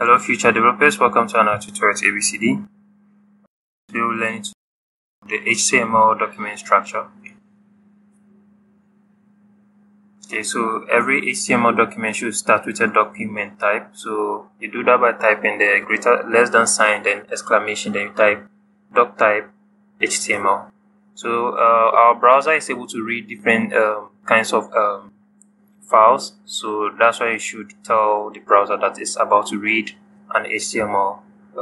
Hello future developers, welcome to another tutorial at ABCD. Today we'll learn the HTML document structure. Okay, so every HTML document should start with a document type. So you do that by typing the less than sign, then exclamation, then you type doc type HTML. So our browser is able to read different kinds of files, so that's why you should tell the browser that it's about to read an HTML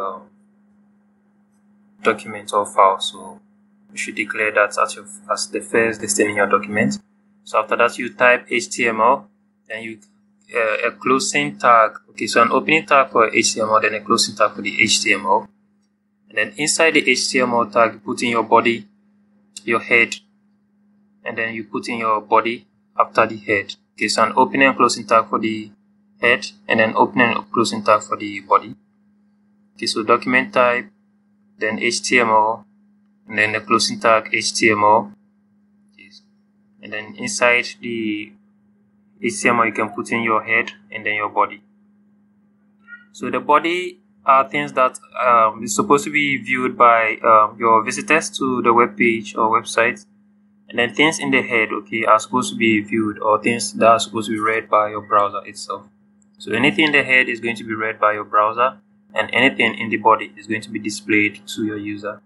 document or file. So you should declare that as the first listing in your document. So after that, you type HTML, then you a closing tag. Okay, so an opening tag for HTML, then a closing tag for the HTML, and then inside the HTML tag, you put in your body, your head, and then you put in your body after the head. Okay, so an opening and closing tag for the head, and then opening and closing tag for the body. Okay, so document type, then HTML, and then the closing tag HTML. Okay, and then inside the HTML, you can put in your head and then your body. So the body are things that is supposed to be viewed by your visitors to the web page or website. And then things in the head, okay, are supposed to be viewed, or things that are supposed to be read by your browser itself. So anything in the head is going to be read by your browser, and anything in the body is going to be displayed to your user.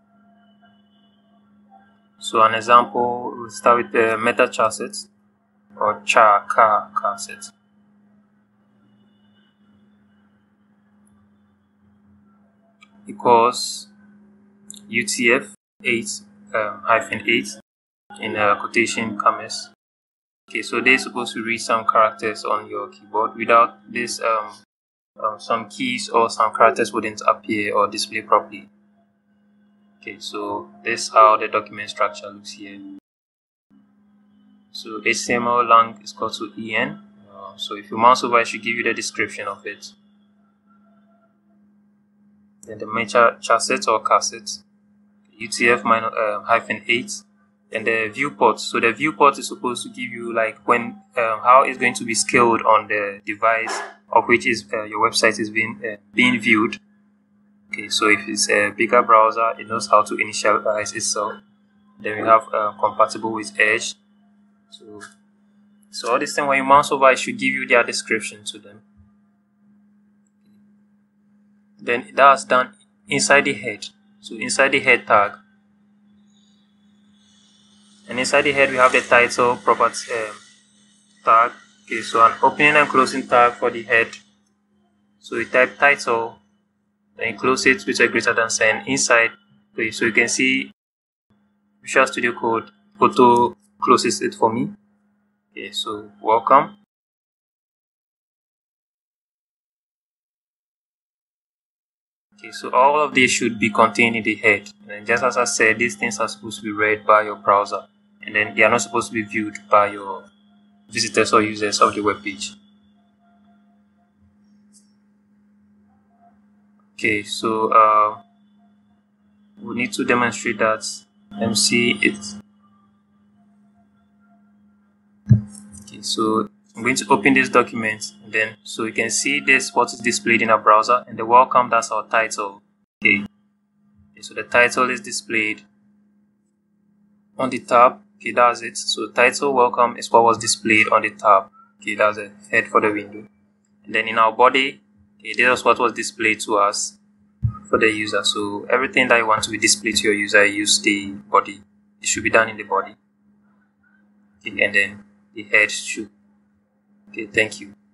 So an example, we'll start with the meta charset or car set. Equals UTF-8 -8 in quotation commas. Okay, so they're supposed to read some characters on your keyboard. Without this, some keys or some characters wouldn't appear or display properly. Okay, so this is how the document structure looks here. So HTML lang is equal to en. So if you mouse over, it should give you the description of it. Then the meta charset or cassette, UTF -8. And the viewport. So the viewport is supposed to give you like when how it's going to be scaled on the device of which is your website is being viewed. Okay, so if it's a bigger browser, it knows how to initialize itself. Then we have compatible with Edge. So all this thing, when you mouse over, it should give you their description to them. Then that's done inside the head. So inside the head tag. And inside the head, we have the title property tag. Okay, so an opening and closing tag for the head. So you type title, then you close it with a greater than sign inside. Okay, so you can see Visual Studio Code auto closes it for me. Okay, so welcome. Okay, so all of these should be contained in the head. And just as I said, these things are supposed to be read by your browser, and then they are not supposed to be viewed by your visitors or users of the web page. Okay, so we need to demonstrate that. Let me see it. Okay, so I'm going to open this document, and then so you can see this what is displayed in our browser, and the welcome, that's our title. Okay, so the title is displayed on the tab. Okay, that's it. So title welcome is what was displayed on the tab. Okay, that's the head for the window. And then in our body, okay, this is what was displayed to us for the user. So everything that you want to be displayed to your user, use the body. It should be done in the body. Okay, and then the head should. Okay, thank you.